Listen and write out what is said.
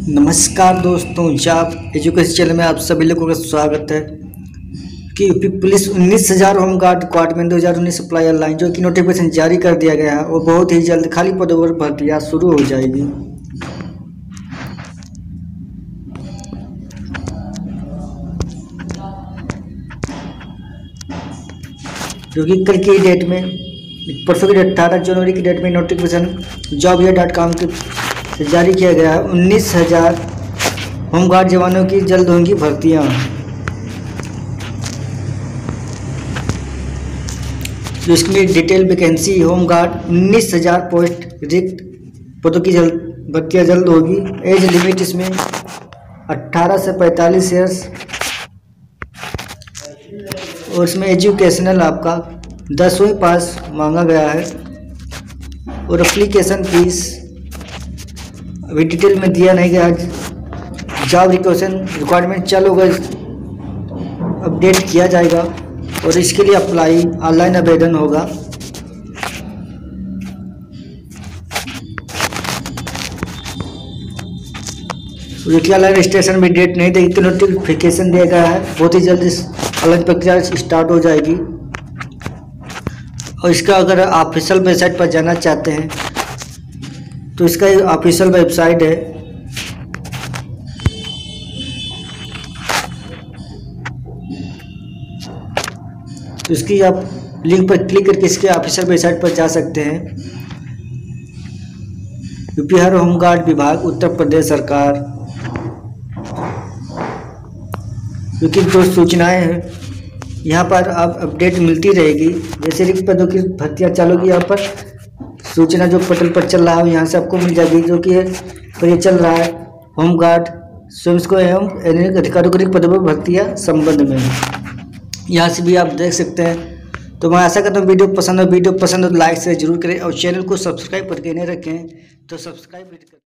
नमस्कार दोस्तों, job education channel में आप सभी लोगों का स्वागत है। कि UP police 19,000 home guard department 2019 apply online जो कि नोटिफिकेशन जारी कर दिया गया है, वो बहुत ही जल्द खाली पदों पर भर्तियाँ शुरू हो जाएगी। जो कि कल की डेट में परसों की 18 जनवरी की डेट में नोटिफिकेशन jobia.com से जारी किया गया है। 19,000 होमगार्ड जवानों की जल्द होंगी भर्तियाँ। जो इसमें डिटेल वैकेंसी होमगार्ड 19,000 पोस्ट रिक्त पदों की भर्तियाँ जल्द होगी। एज लिमिट इसमें 18 से 45 ईयर्स और इसमें एजुकेशनल आपका 10वीं पास मांगा गया है। और एप्लीकेशन फीस अभी डिटेल में दिया नहीं गया। जॉब रिक्वायरमेंट चालू होगा, अपडेट किया जाएगा और इसके लिए अप्लाई ऑनलाइन आवेदन होगा। देखिए ऑनलाइन रजिस्ट्रेशन में डेट नहीं देगी तो नोटिफिकेशन दिया गया है। बहुत ही जल्द इस ऑनलाइन प्रक्रिया स्टार्ट हो जाएगी। और इसका अगर आप ऑफिशियल वेबसाइट पर जाना चाहते हैं तो इसका ऑफिशियल वेबसाइट है तो इसकी आप लिंक पर क्लिक करके इसके ऑफिशियल वेबसाइट पर जा सकते हैं। यूपी होमगार्ड विभाग उत्तर प्रदेश सरकार, क्योंकि जो सूचनाएं हैं यहाँ पर अब अपडेट मिलती रहेगी। जैसे रिक्त पदों की भर्तियाँ चालू होगी, यहाँ पर सूचना जो पोर्टल पर चल रहा है यहाँ से आपको मिल जाएगी। जो कि पर ये चल रहा है होमगार्ड स्वयं को एवं अधिकारियों के रिक्त पदों पर भर्तियाँ संबंध में, यहाँ से भी आप देख सकते हैं। तो मैं आशा करता हूँ वीडियो पसंद हो तो लाइक से जरूर करें और चैनल को सब्सक्राइब करके नहीं रखें तो सब्सक्राइब करें।